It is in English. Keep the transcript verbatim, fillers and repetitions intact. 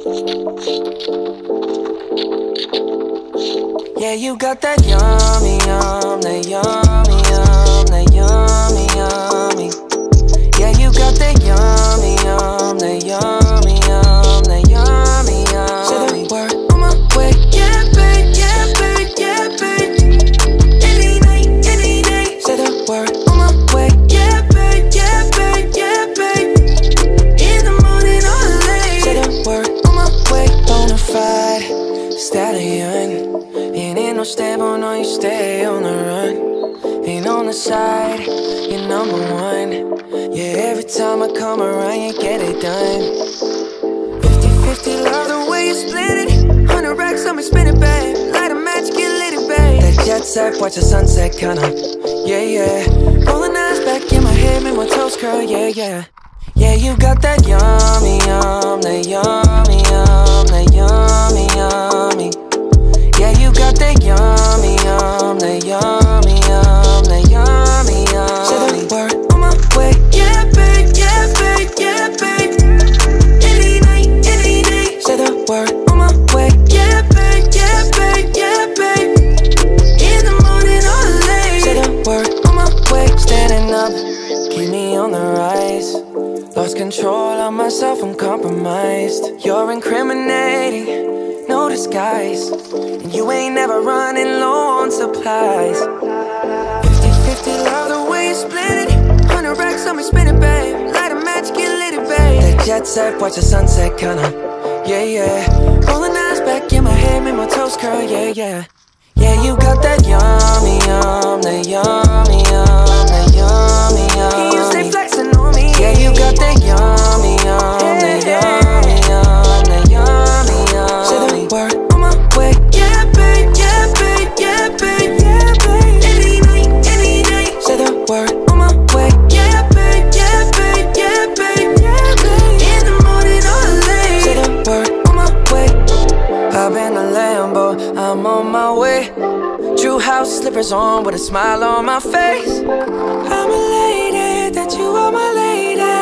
Yeah, you got that yummy, yum, that yummy, yum, that yummy, yummy. Yeah, you got that yummy, yum, that yummy, yum, that yummy, yummy. Say the word on my way. Yeah, babe, yeah, babe, yeah, babe. Any night, any night. Say the word on my way. Yeah, babe, yeah, babe, yeah, babe. In the morning or late. Say the word on my way. Bonafide stallion. Ain't in no stable, no, you stay on the run. Ain't on the side, you're number one. Yeah, every time I come around, you get it done. Fifty fifty, love the way you split it. Hundred racks on me, spin it, babe. Light a match, get lit, it, babe. That jet set, watch the sunset, kinda. Yeah, yeah. Rolling eyes back in my head, make my toes curl, yeah, yeah. Yeah, you got that yummy, yum, that yummy, yum, that yummy, yummy. Yeah, you got that yummy, yum, that yummy, yum, that yummy, yummy. Say the word on my way. Yeah, babe, yeah, babe, yeah, babe. Any night, any night. Say the word on my way. Yeah, babe, yeah, babe, yeah, babe. In the morning or late. Say the word on my way. Standing up, keep me on the rise. Lost control of myself, I'm compromised. You're incriminating, no disguise. And you ain't never running low on supplies. Fifty fifty, love the way you split it. Hundred racks on me, spin it, babe. Light a match, get lit, it, babe. That jet set, watch the sunset, kinda. Yeah, yeah. Rolling eyes back in my head, make my toes curl, yeah, yeah. Yeah, you got that yummy, yum, that yummy, yum, that yummy, yummy. You stay flexing on me. Yeah, you got that yummy, yum, that yummy, yum, that yummy, yum. Say the word on my way. Yeah, babe, yeah, babe, yeah, babe, yeah, babe. Any night, any night. Say the word on my way. Yeah, babe, yeah, babe, yeah, babe, yeah, babe. In the morning or late. Say the word on my way. Hop in the Lambo, I'm on my way. True house slippers on with a smile on my face. I'm elated that you are my lady.